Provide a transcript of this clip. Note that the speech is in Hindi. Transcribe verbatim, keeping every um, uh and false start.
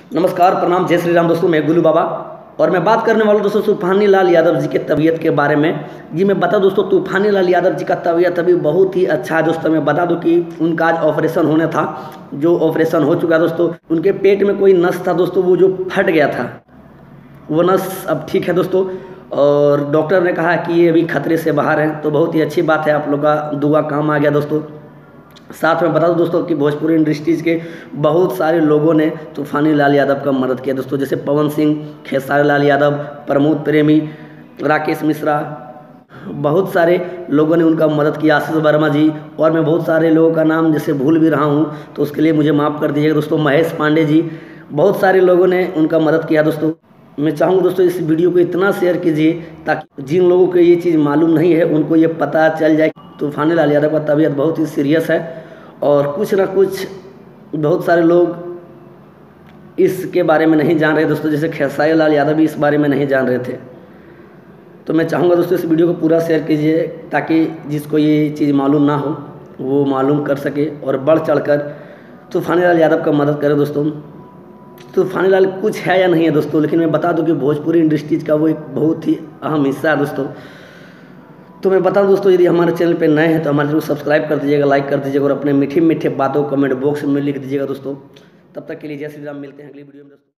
नमस्कार, प्रणाम, जय श्री राम दोस्तों। मैं गुलू बाबा और मैं बात करने वाला हूं दोस्तों तूफानी लाल यादव जी के तबीयत के बारे में। जी मैं बता दोस्तों, तूफानी लाल यादव जी का तबीयत अभी बहुत ही अच्छा है दोस्तों। मैं बता दूं कि उनका आज ऑपरेशन होने था, जो ऑपरेशन हो चुका है दोस्तों। उनके पेट में कोई नस था दोस्तों, वो जो फट गया था, वो नस अब ठीक है दोस्तों। और डॉक्टर ने कहा कि ये अभी खतरे से बाहर है, तो बहुत ही अच्छी बात है। आप लोग का दुआ काम आ गया दोस्तों। साथ में बता दूं दोस्तों कि भोजपुरी इंडस्ट्रीज़ के बहुत सारे लोगों ने तूफानी लाल यादव का मदद किया दोस्तों, जैसे पवन सिंह, खेसारी लाल यादव, प्रमोद प्रेमी, राकेश मिश्रा, बहुत सारे लोगों ने उनका मदद किया, आशीष वर्मा जी। और मैं बहुत सारे लोगों का नाम जैसे भूल भी रहा हूँ तो उसके लिए मुझे माफ़ कर दीजिएगा दोस्तों। महेश पांडे जी, बहुत सारे लोगों ने उनका मदद किया दोस्तों। मैं चाहूँगा दोस्तों इस वीडियो को इतना शेयर कीजिए ताकि जिन लोगों को ये चीज़ मालूम नहीं है उनको ये पता चल जाए। तूफानी लाल यादव का तबीयत बहुत ही सीरियस है और कुछ ना कुछ बहुत सारे लोग इसके बारे में नहीं जान रहे दोस्तों, जैसे खेसारी लाल यादव भी इस बारे में नहीं जान रहे थे। तो मैं चाहूँगा दोस्तों इस वीडियो को पूरा शेयर कीजिए ताकि जिसको ये चीज़ मालूम ना हो वो मालूम कर सके और बढ़ चढ़कर तूफानी लाल यादव का मदद करे दोस्तों। तूफानी लाल कुछ है या नहीं है दोस्तों, लेकिन मैं बता दूं कि भोजपुरी इंडस्ट्रीज़ का वो एक बहुत ही अहम हिस्सा है दोस्तों। तो मैं बताऊं दोस्तों, यदि हमारे चैनल पे नए हैं तो हमारे चैनल को सब्सक्राइब कर दीजिएगा, लाइक कर दीजिएगा और अपने मीठी मीठे बातों को कमेंट बॉक्स में लिख दीजिएगा दोस्तों। तब तक के लिए जय श्री राम। मिलते हैं अगली वीडियो में दोस्तों।